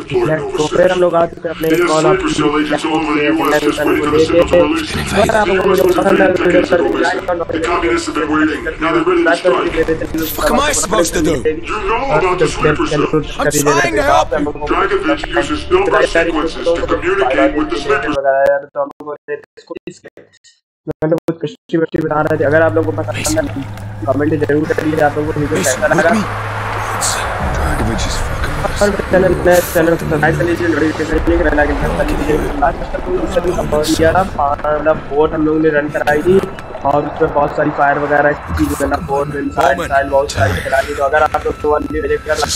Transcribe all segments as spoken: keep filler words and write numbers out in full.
deployed Nova तो फिर हम लोग आ चुके हैं अपने call of Sniper cell agents all over the U S to को prevent लेके us from releasing अगर आप लोगों को पसंद है तो वीडियो कर The communists have been waiting. Now they're ready to strike. What am I supposed to do? You know about the Sleeper cells. I'm trying to help you. Dragovich uses Nova sequences to communicate with the Sleeper. मैंने कुछ कष्टी बच्ची बता रहे थे। अगर आप लोगों को पसंद है कमेंट जरूर करिए। आप लोगों को वीडियो कैसा लगा और चैनल नए चैनल को सब्सक्राइब कर लीजिए, नोटिफिकेशन क्लिक करना लाइक कर लीजिए। लास्ट तक तो किया था पांडा बोट हम लोगों ने रन कराई थी और उसमें बहुत सारी फायर वगैरह चीजें करना बोट मिसाइल बहुत सारी चला दी। तो अगर आप लोग वन रिजेक्ट कर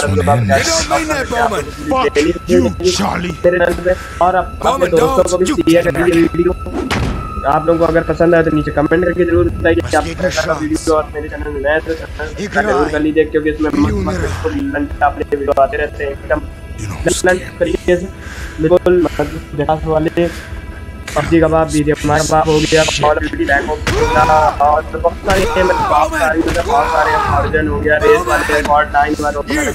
और अपने दोस्तों को भी शेयर कर दीजिए वीडियो। आप लोगों को अगर पसंद आए तो नीचे कमेंट करके जरूर बताइए कि आप कैसा वीडियो और मेरे चैनल में नए तो जरूर कर लीजिए क्योंकि इसमें अपने वीडियो आते रहते हैं एकदम तरीके से बिल्कुल विकास वाले पबजी का बाप बीजे हमारा बाप हो गया call of duty black ops और बहुत सारे गेम बहुत सारी मतलब बहुत सारे थाउजेंड हो गया रेस वाले गॉड नाइन वाले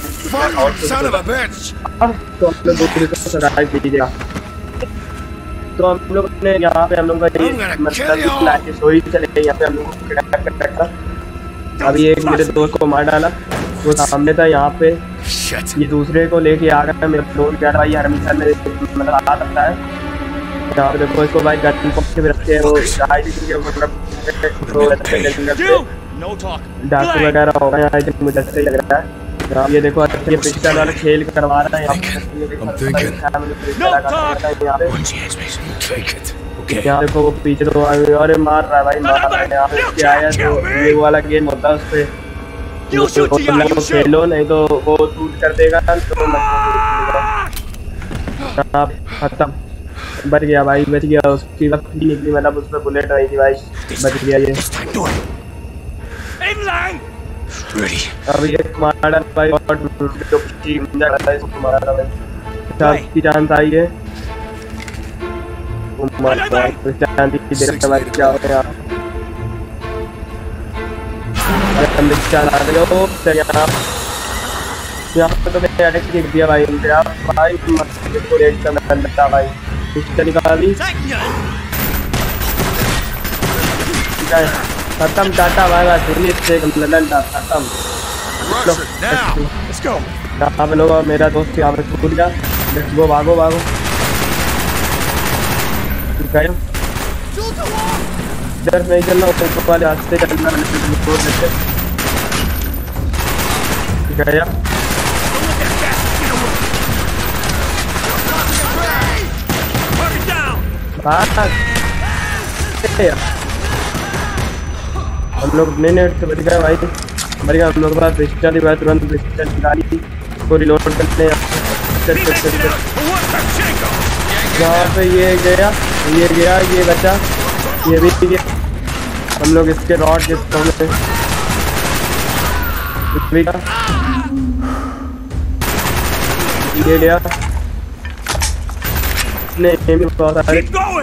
तो आप लोग दूसरे को सब्सक्राइब कीजिएगा। तो हम लोग ने यहाँ पे हम लोग का ये मतलब सोई चले यहाँ पे हम लोग को किडनैप कर रखा। अभी एक मेरे दोस्त को मार डाला वो सामने था यहाँ पे ये दूसरे को लेके आ गया। मेरा दोस्त कह रहा है ये हमेशा मेरे मतलब आ सकता है। यहाँ पे देखो इसको भाई गन पॉइंट पे रखते हैं वो डाकू वगैरह होगा यहाँ पे मुझे अच्छा ही लग रहा है। ये देखो अच्छा ये पिस्टल वाला खेल करवा रहा है यहाँ देखो वो पीछे तो अरे मार रहा है भाई मार रहा है। यहाँ पे क्या आया तो ये वाला गेम होता है उस पे खेलो नहीं तो वो शूट कर देगा तो खत्म बच गया भाई बच गया। उसकी वक्ती निकली मतलब उस पर बुलेट रही थी भाई बच गया ये। अभी एक मारा भाई और जो टीम जा रहा है इसको मारा भाई चांस की चांस आई है मार भाई चांस की देर भाई क्या हो गया अरे हम चांस आ गए हो तो यहाँ यहाँ पे तो मैंने अटैक देख दिया भाई आप भाई को एकदम अंदर भाई पिस्टल निकाली खत्म टाटा भाई भाई फिनिश से लंदन था खत्म। यहाँ पे लोग मेरा दोस्त यहाँ पे छूट गया वो भागो भागो इधर नहीं चलना ऊपर वाले रास्ते चलना गया हम लोग अपने नेट से बच गए भाई मर गया हम लोग के पास पिस्टल ही भाई तुरंत पिस्टल निकाली को रिलोड करते यहाँ पे ये गया ये गया ये बचा ये भी गया। हम लोग इसके रॉड जिसको ये गया नहीं बहुत सारे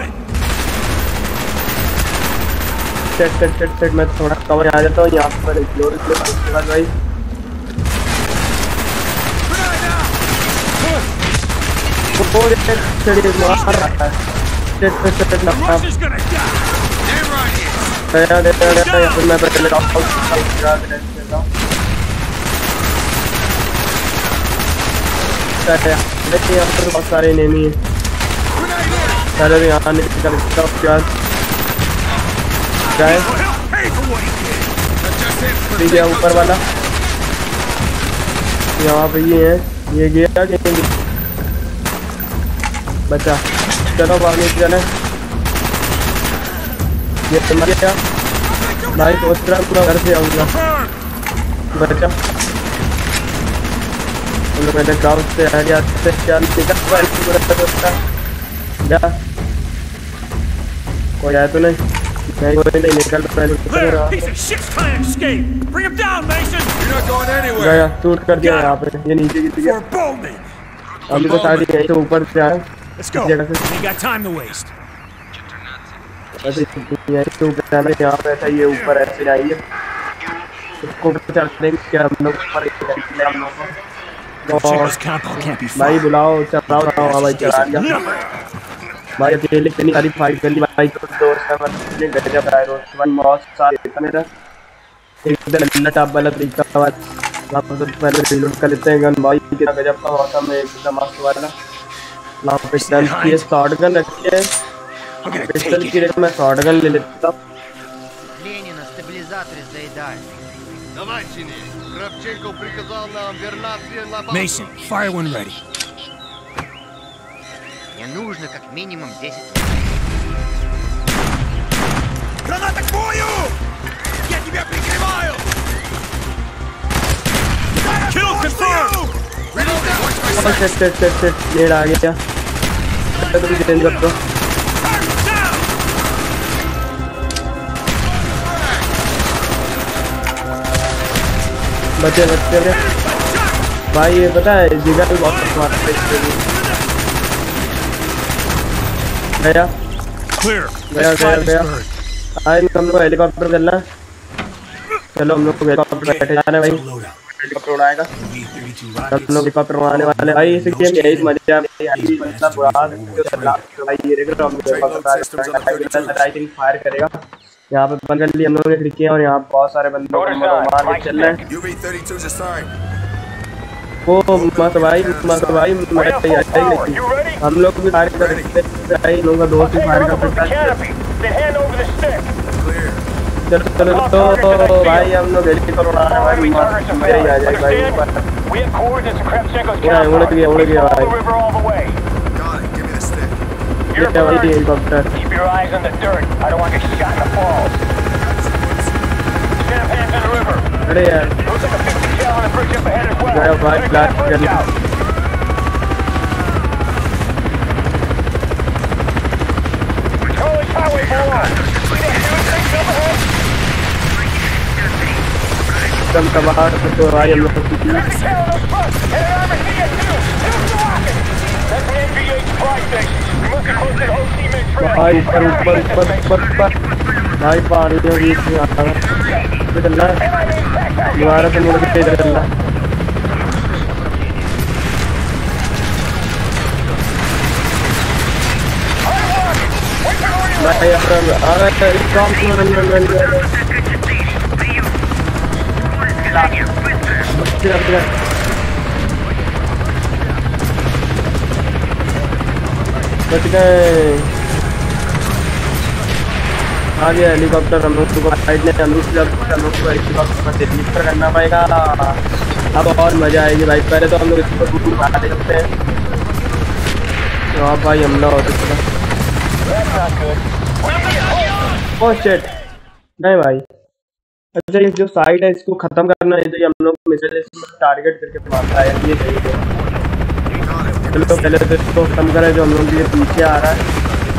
सेट सेट सेट सेट मैं थोड़ा कवर आ जाता हूँ यहाँ पर एक्सप्लोर उसके बाद भाई मार रहा है सेट सेट सेट लगता है मैं पहले देखिए यहाँ पर बहुत सारे एनिमी हैं पहले यहाँ निकल क्या ठीक है ऊपर वाला यहाँ पे ये है ये गया बच्चा चलो आगे चले ये मर गया भाई सोच रहा पूरा घर से आऊँगा बच्चा मैंने गाँव से आ गया क्या कोई आया तो नहीं नहीं कोई नहीं निकल गया टूट कर दिया यहाँ पे ये नीचे गिर गया अभी तो शायद यहीं से ऊपर से आए जगह से ऐसे यहीं से ऊपर जाना यहाँ पे ऐसा ये ऊपर ऐसे जाइए उसको चलते क्या हम लोग ऊपर हम लोग भाई बुलाओ चलाओ ना भाई चला दिया भाई अकेले इतनी सारी फाइट कर ली भाई तो दोस्त है मतलब गजब है दोस्त भाई मौत साथ देता मेरा एकदम लल्ला टाप वाला तरीका वहाँ पर पहले रिलोड कर लेते हैं गन भाई कितना गजब का मौसम है एकदम मस्त वाला वहाँ पे पिस्टल की शॉर्ट गन रखी है पिस्टल की जगह मैं शॉर्ट गन ले लेता हूँ Mason, fire when ready. Мне нужно как минимум десять. Граната к бою! Я тебя прикрываю! Kill confirmed! Oh shit shit shit shit late आ गया तो भी चेंज कर दो बच्चे बच्चे भाई ये पता है जिगर भी बहुत स्मार्ट है गया गया गया गया आज हम लोग हेलीकॉप्टर चलना चलो हम लोग हेलीकॉप्टर बैठे जाना भाई हेलीकॉप्टर उड़ाएगा हम लोग हेलीकॉप्टर उड़ाने वाले भाई इस गेम में यही मजा है मतलब उड़ा भाई ये देखो हम हेलीकॉप्टर आई थिंक फायर करेगा यहाँ पे बंद कर ली हम लोगों ने खिड़कियाँ और यहाँ बहुत सारे बंदों को मार के चल रहे हैं ओ मत भाई मत भाई हम लोग भी फायर कर सकते हैं लोगों का दोस्त भी फायर कर सकता है चलो चलो तो भाई हम लोग हेलीकॉप्टर उड़ाने भाई मजा ही आ जाएगा भाई उड़ गया उड़ गया भाई ये क्या भाई हेलीकॉप्टर अरे यार गया भाई ब्लास्ट कर लिया एकदम तबाह तो भाई हम लोग भाई ऊपर ऊपर ऊपर ऊपर ऊपर भाई पानी में बीच में आ रहा है चलना दोबारा से मुड़ के इधर चलना भाई यार आ रहा है इस काम को रन रन रन बच गए आ गया हेलीकॉप्टर हम लोग को साइड में हम लोग हम लोग को हेलीकॉप्टर पर डिलीवर करना पड़ेगा अब और मजा आएगी भाई पहले तो हम लोग इसको दूर मार दे सकते हैं तो आप भाई हमला हो सकता है ओह शिट नहीं भाई अच्छा ये जो साइड है इसको खत्म करना है तो ये हम लोग मिसाइल टारगेट करके मारता है ये सही है चलो तो पहले तो इसको खत्म करें जो हम लोग के पीछे आ रहा है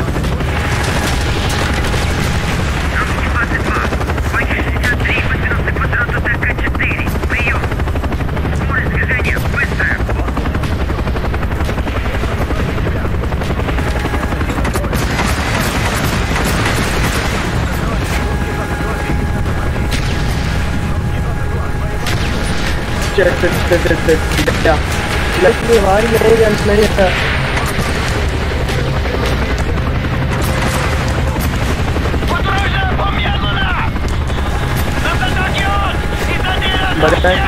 Shit, shit, shit, shit, shit. Yeah. Let me hurry, hurry, and play it. But I...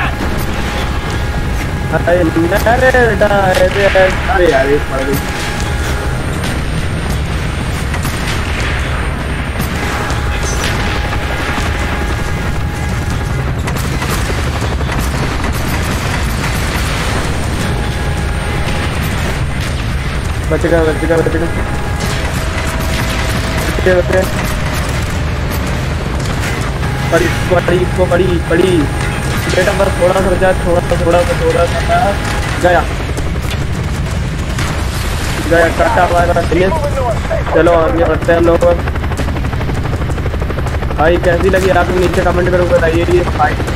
I never died. Sorry, I was sorry. बचेगा बचेगा बचेगा बचे बचे पड़ी पड़ी इसको पड़ी पड़ी बेटा बस थोड़ा सा बचा थोड़ा सा थोड़ा सा थोड़ा सा गया गया काटा हमारा फिनिश चलो आगे बढ़ते हैं हम लोग भाई कैसी लगी आप नीचे कमेंट करो बताइए ये फाइट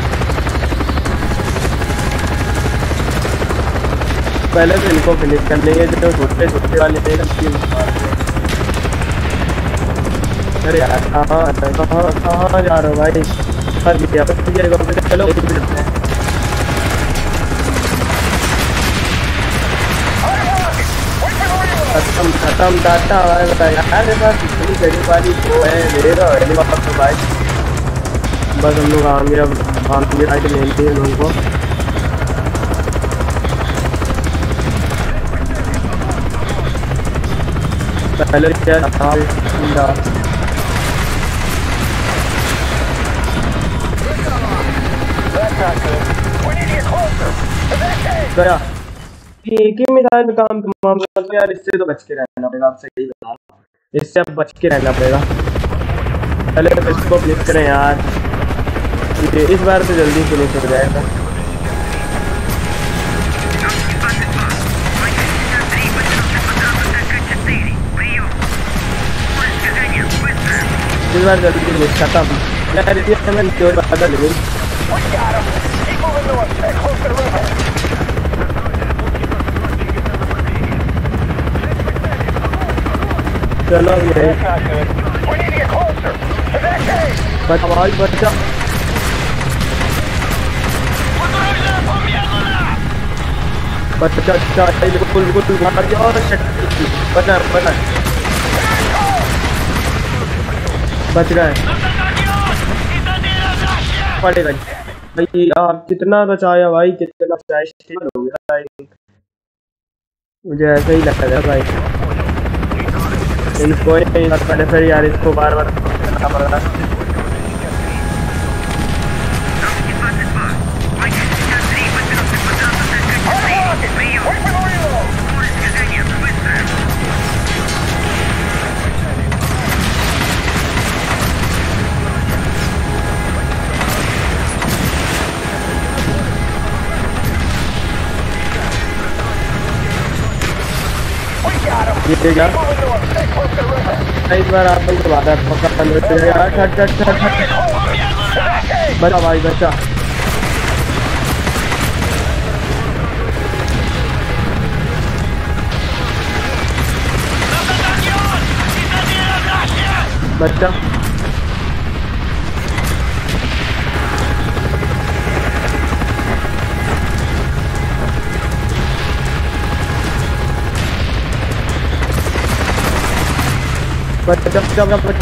पहले तो इनको फिनिश कर लेंगे जो छोटे छोटे वाले थे अरे यार कहाँ कहाँ कहाँ जा रहे हो भाई फंस गया फंस गया चलो खत्म खत्म टाटा यार मेरे पास इतनी गरीब वाली वो है ले रहा है नहीं बात तो भाई बस हम लोग आगे अब आगे आगे लेते हैं लोगों को पहले क्या था गया एक ही मिसाइल में काम तमाम करते यार इससे तो बच के रहना पड़ेगा आप सही बता रहा हूं इससे अब बच के रहना पड़ेगा पहले तो इसको फिनिश करें यार इस बार तो जल्दी फिनिश हो जाएगा इस बार जल्दी फिनिश खत्म यार इसी समय जो बात लेकिन चलो ये बचा भाई बचा बचा बचा बिल्कुल बिल्कुल मार दिया और बचा बचा बच गए पड़ेगा भाई आप कितना बचाया भाई कितना बचाया स्टेबल हो गया मुझे ऐसा ही लगता है भाई कोई नहीं लगता है फिर यार इसको बार बार करना पड़ेगा ये क्या इस बार आप लोग बात है पक्का यार छट छट छट छट बचा भाई बचा बच्चा बच जब जब बच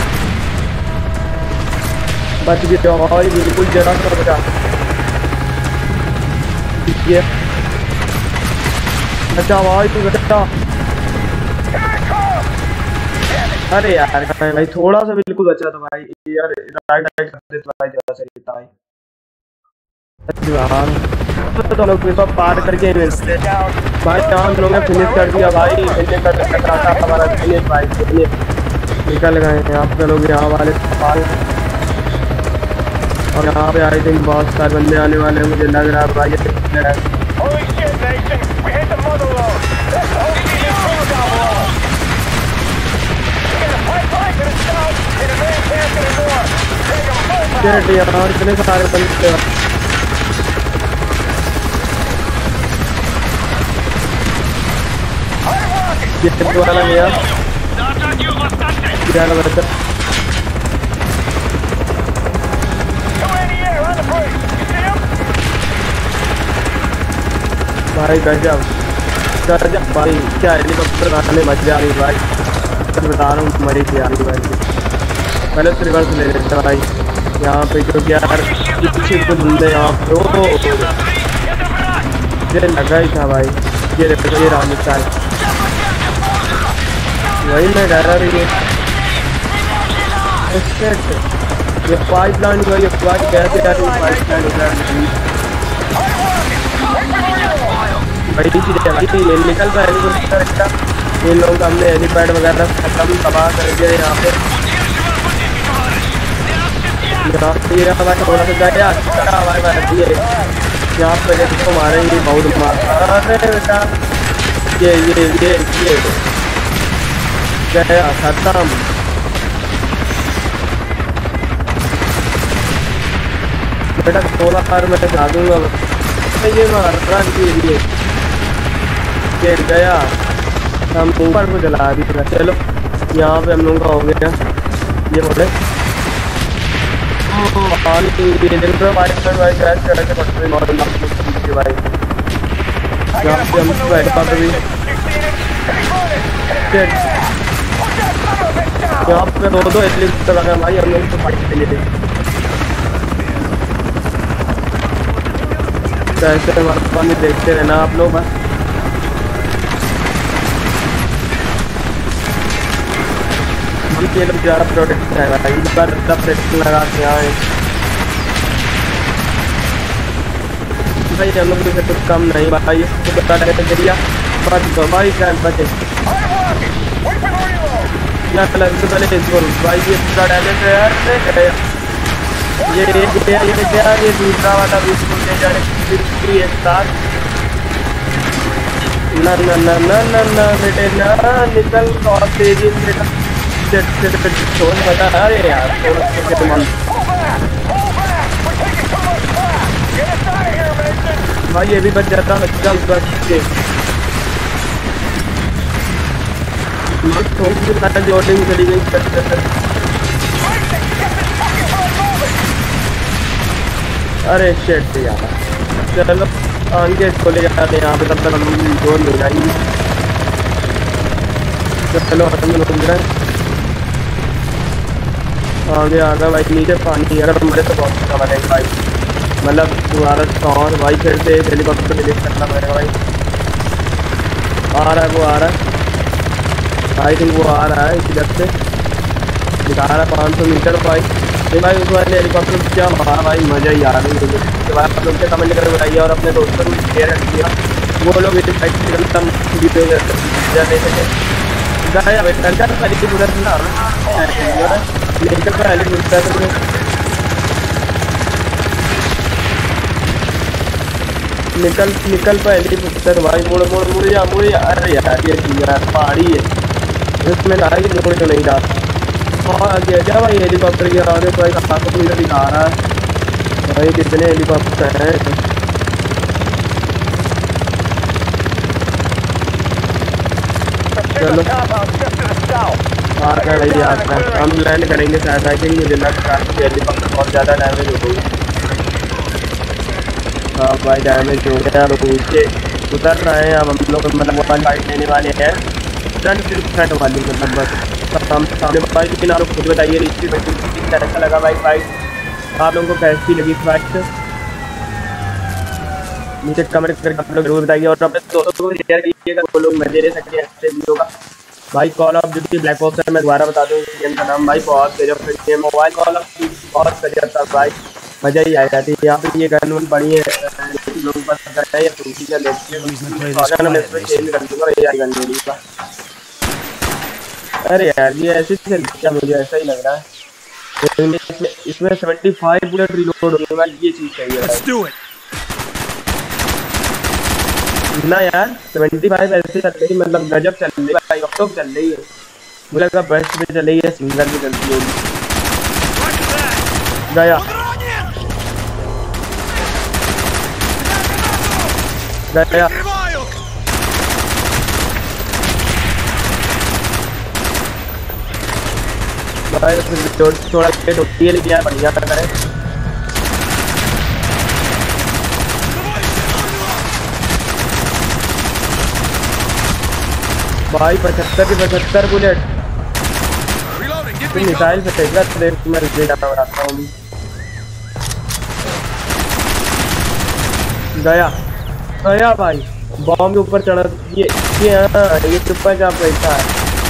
बच गया भाई बिल्कुल जरा सा बचा ये बचा भाई तू बचा अरे यार भाई थोड़ा सा बिल्कुल बचा था भाई यार राइट राइट करते तो भाई जरा सही था भाई तो लोग पेपर पार करके भाई हम लोगों ने फिनिश कर दिया भाई फिनिश कर टकरा था हमारा फिनिश भाई फिनिश निकल गए हैं आप लोग यहाँ वाले पार और यहाँ पे आई थिंक बहुत सारे बंदे आने वाले हैं मुझे लग रहा है भाई यार इतने सारे बंदे ये वाला गया क्या बता भाई गजब गजब भाई क्या हेलीकॉप्टर आने मच जा रही भाई बता रहा हूँ मरी थी यार भाई पहले तो रिवर्स ले लेता भाई यहाँ पे जो यार पीछे कुछ बंदे यहाँ पे ये लगा ही था भाई ये ये रानी चाय वही मैं कह रहा रही ये पाइप लाइन जो ये पाइप कैसे यार पाइप लाइन भाई ये निकल पाए इन लोगों का हमने हेलीपैड वगैरह खत्म तबाह कर दिया यहाँ पे थोड़ा सा जाए हमारे पास ये यहाँ पे जिसको मारेंगे बहुत मार अरे बेटा ये ये ये ये गया खत्म बेटा सोलह कार में खा दूंगा ये मार रन के लिए गिर गया हम ऊपर को जला दिया चलो यहाँ पे हम लोगों का हो गया ये बोले भाई क्रैश करके पड़ भाई यहाँ पे हम भी यहाँ पे दो दो हेलीकॉप्टर लगा भाई हम लोग तो फाइट के लिए कैसे हमारे देखते रहना आप लोग बस। हम ये लोग ज़्यादा प्रोटेक्ट है भाई, इस बार ज़्यादा प्रोटेक्ट लगा के आए भाई। हम लोग से कुछ कम नहीं भाई, इसको बता रहे जरिया बच भाई क्या बचे क्या लगता पहले इसको भाई। ये पूरा डैमेज है यार, ये ये ये ये ये दूसरा वाला भी इसको ले जाने की एक साथ। ना ना ना ना ना ना बेटे ना निकल और तेजी से सेट सेट सेट छोड़ बता। अरे यार भाई ये भी बच जाता बच्चा बच के जोड़िंग चली गई। अरे शेट यार चलो आगे खोले जाते हैं यहाँ पे, तब तक हम जोड़ ले जाएंगे। चलो हम लोग आगे आ गया भाई। नीचे पानी अगर हम मरे तो बहुत अच्छा बनेगा भाई, मतलब तुम्हारा शॉट भाई। फिर से हेलीकॉप्टर डिलीट करना पड़ेगा भाई। आ रहा है वो आ रहा है आई थिंक वो आ रहा है इसी जगह से दिखा रहा है पाँच सौ मीटर भाई। ये भाई उस वाले हेलीकॉप्टर क्या मारा भाई, मज़ा ही आ रहा है। उसके बाद आप लोग से कमेंट करके बताइए और अपने दोस्तों को शेयर कर दिया, वो लोग इस साइड से कम वीडियो जाने सके। गाया बेटा कर पहले पूरा ना लेकर पहले पूरा निकल निकल पहले पुस्तक भाई। मुड़ मुड़ मुड़ जा मुड़ जा। अरे यार ये यार पहाड़ी है, इसमें ना कि मुड़ तो नहीं रहा। और आगे जा भाई हेलीकॉप्टर के आगे भाई आपको पूरा दिखा रहा है भाई कितने हेलीकॉप्टर हैं। चलो आ गया भाई आता है, हम लैंड करेंगे शायद। आई थिंक मुझे लग रहा है हेलीकॉप्टर बहुत ज़्यादा डैमेज हो गई। हाँ भाई डैमेज हो गया, नीचे उतर रहे हैं अब हम लोग, मतलब मोबाइल फाइट लेने वाले हैं फ्रंट फ्रंट वाली मतलब बस हम सामने भाई। लेकिन आप लोग खुद बताइए नीचे कैसा लगा भाई फाइट, आप लोगों को कैसी लगी फाइट नीचे कमेंट करके आप लोग जरूर बताइए। और अपने दोस्तों को शेयर कीजिएगा, वो लोग मजे ले सकते हैं अच्छे वीडियो का भाई। Call of duty black ops है, मैं दोबारा बता दूँ इस गेम का नाम भाई। बहुत गजब game mobile call of duty बहुत गजब था भाई, मज़ा ही आ जाती है। यहाँ पे ये गन वन बड़ी है लोग पसंद करते हैं या दूसरी का देखते हैं मैं इसमें चेंज कर दूँगा ये गन मेरी का। अरे यार ये ऐसे से क्या मुझे ऐसा ही लग रहा है इसमें इसमें सेवेंटी फाइव बुलेट रिलोड होने वाली ये चीज़ चाहिए ना यार। सेवेंटी फाइव ऐसे चल रही मतलब गजब चल रही है, लैपटॉप चल रही है, मुझे लगा बेस्ट पे चल रही है, सिंगल भी चलती होगी। गया गया भाई थोड़ा लेट होती है लेकिन यार बढ़िया करें। भाई पचहत्तर की पचहत्तर बुलेट मिसाइल से फेंक रहा देख मैं रिजल्ट आता बनाता हूँ। गया गया भाई बॉम्ब के ऊपर चढ़ा ये ये हाँ ये चुप्पा चाप बैठा है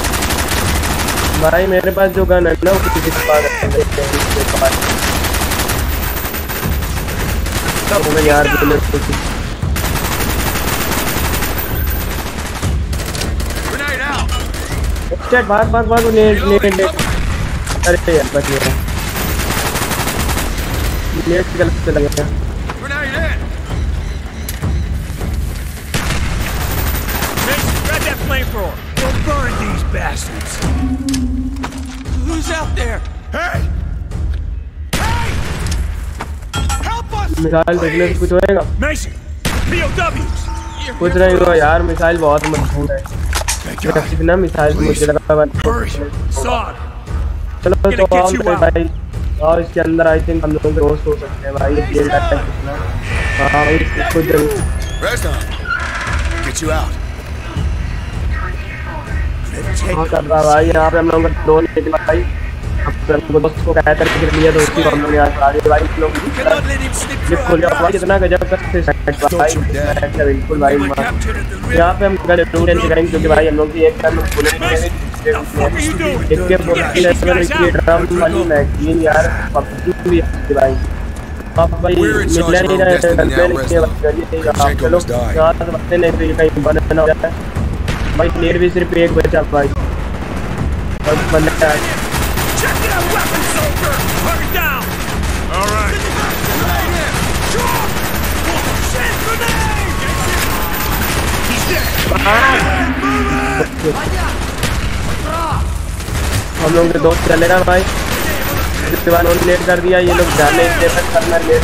भाई। मेरे पास जो गन है ना वो किसी के पास है यार चैट भाग भाग भाग नेट नेट नेट। अरे यार बच गया नेट गलत चला गया। Burn these bastards. Who's out there? Hey! Hey! Help us! Missile देखने से कुछ होएगा? Mason, P O Ws. कुछ नहीं हुआ यार, मिसाइल बहुत मजबूत है। कितना मिसाइल मुझे लगा चलो तो आओ भाई और इसके अंदर आई थिंक हम लोग दोस्त हो सकते हैं भाई। ये हाँ भाई इसको जरूर Get you out. हाँ कर रहा भाई, यहाँ पे हम लोग का ड्रोन निकला भाई। अब हमको दोस्त को कहता है कि लिया तो उसकी हम लोग यहाँ आगे भाई लोग लिफ्ट खोल गया भाई, कितना गजब का सेट भाई, बिल्कुल भाई। यहाँ पे हम गलत टेंशन करेंगे क्योंकि भाई हम लोग की एक टाइम बुलेट के ड्रम वाली मैगजीन यार पब्लिक भी है भाई। अब भाई मिलने नहीं रहे चलो यहाँ से बचते नहीं तो कहीं बंद ना हो जाए भाई। प्लेयर भी सिर्फ एक बचा भाई और बंदा हम लोग के दोस्त चले रहा भाई, इसके बाद उन्होंने लेट कर दिया। ये लोग जाने तक करना लेट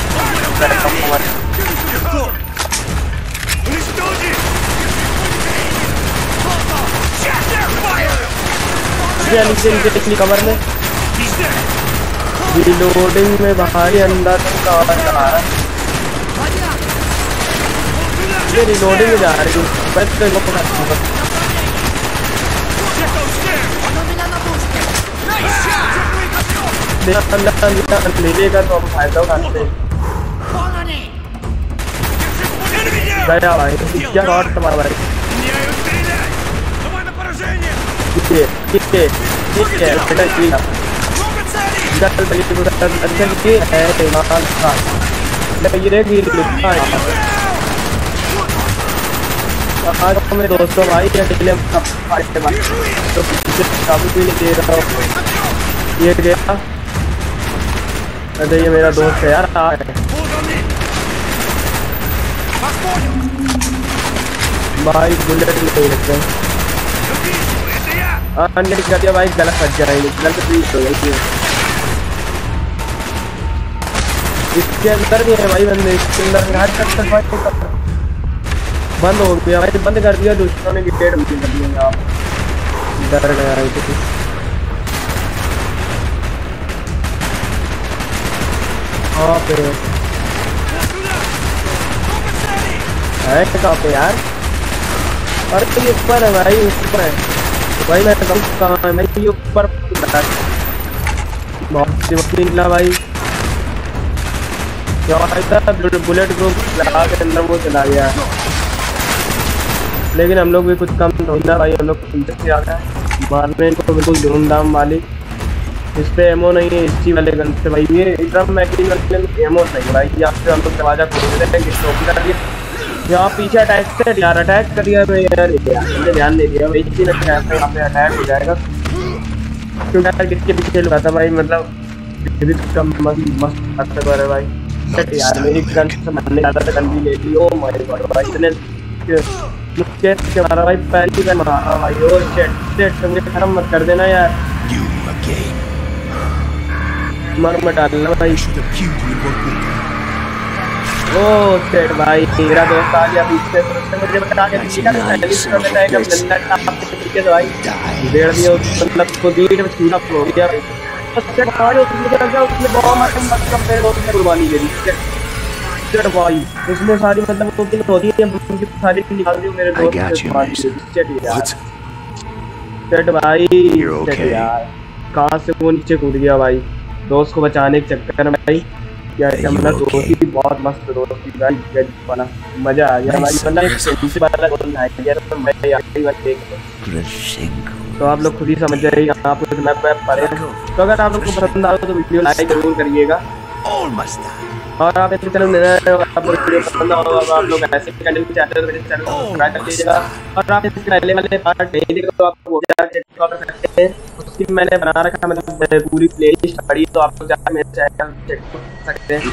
नीचे नीचे पिछली कवर में रिलोडिंग में भाई अंदर का ये रिलोडिंग में जा रही है। मिलेगा तो हम फायदा उठाते गया भाई। क्या शॉट तुम्हारा भाई, कितने कितने ठीक है बेटा ठीक है चल अच्छा ये है माल का ये रे ये लिखा है आज मेरे दोस्तों भाई अकेले सब फाइट भाई तो काबू भी नहीं दे रहा हूँ। ये गया अरे ये मेरा दोस्त है यार आ भाई बुलेट नहीं लगते हाँ नहीं कर दिया भाई, गलत फट जाएंगे गलत बीच हो गई। इसके अंदर भी है भाई बंदे, इसके अंदर हर तक तक भाई बंद हो गया भाई, बंद कर दिया दुश्मनों ने गेट बंद कर दिया। आप डर गया है तो हाँ पे है कहाँ पे यार, अरे ये ऊपर है भाई ऊपर है भाई। मैं कम कहाँ है मैं ये ऊपर बहुत निकला भाई। क्या था बुलेट ग्रुप लगा के अंदर वो चला गया, लेकिन हम लोग भी कुछ कम नहीं ना भाई। हम लोग पीछे से आ गए मारने इनको बिल्कुल धूमधाम वाली। इस पे एमओ नहीं है इसी वाले गन से भाई, ये ड्रम मैगजीन वाले एमओ नहीं भाई। यहाँ पे हम लोग दरवाजा खोल रहे हैं, यहाँ पीछे अटैक से यार अटैक कर दिया तो यार हमने ध्यान नहीं दिया भाई। इसी लगता है यहाँ पे अटैक हो जाएगा क्योंकि यार किसके पीछे लगा था भाई, मतलब मस्त अच्छा कर है भाई। यार मेरी गन से मारने ज्यादा तो गन भी ले ली। ओ माय गॉड भाई इतने मुझे के मारा भाई, पहली गन मारा भाई। ओ शिट शिट मुझे खत्म मत कर देना यार, मर मत डालना भाई। ओ शिट भाई मेरा दोस्त आ गया पीछे से, उसने मुझे बता के दिया था चालीस कर देता है जब लंडा टाप के पीछे से भाई डेढ़ दिया मतलब को बीट में छूना हो गया भाई। उससे बाहर उसने लगा उसने बहुत मार मत कम मेरे दोस्त ने कुर्बानी दे दी शिट भाई। उसने सारी मतलब वो दिन होती है उनकी सारी निकाल दी मेरे दोस्त ने शिट यार शिट भाई शिट यार। कहां से वो नीचे कूद गया भाई दोस्त को बचाने के चक्कर में भाई। क्या मतलब दोस्ती भी बहुत मस्त दोस्ती भाई वाला मजा आ गया भाई। मतलब दूसरी बार गोल आ गया तो मैं आखिरी बार देख तो आप लोग खुद ही समझ जाइए आप लोग मैप वैप पढ़े। तो अगर आप लोग को पसंद आए तो वीडियो लाइक जरूर करिएगा और आप इस चैनल में आप लोग वीडियो पसंद आओ आप लोग ऐसे कंटेंट के चाहते हो तो मेरे चैनल को सब्सक्राइब कर लीजिएगा। और आप इसके पहले वाले पार्ट नहीं देखे तो आप वो चेक कर सकते हैं, उसकी मैंने बना रखा मतलब पूरी प्लेलिस्ट पड़ी तो आप लोग जाकर मेरे चैनल चेक कर सकते हैं।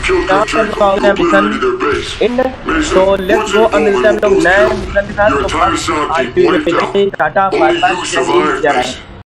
तो लेट्स गो और मिलते हैं हम लोग नए मिशन के साथ। Tata bye bye.